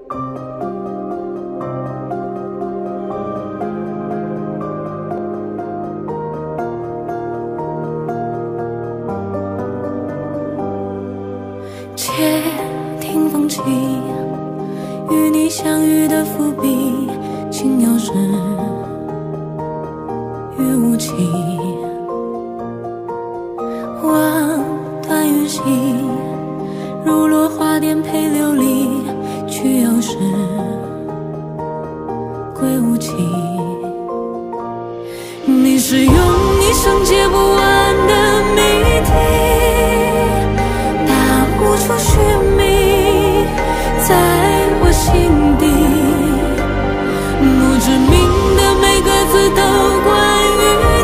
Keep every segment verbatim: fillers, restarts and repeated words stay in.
且听风起，与你相遇的伏笔，轻摇时雨无期。望断云兮，如落花颠沛流离，去又时归无期。你是用一生解不完的谜题，它无处寻觅，在我心底，不知名的每个字都关于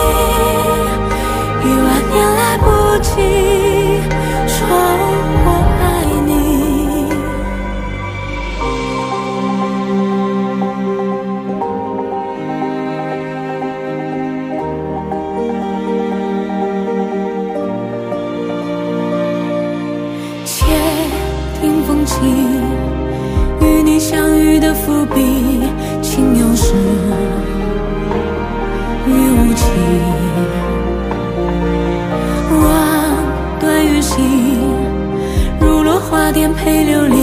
你，一万年来不及说我爱你。且听风起，与你相遇的伏笔，轻摇时雨无期。望断云兮，如落花颠沛流离，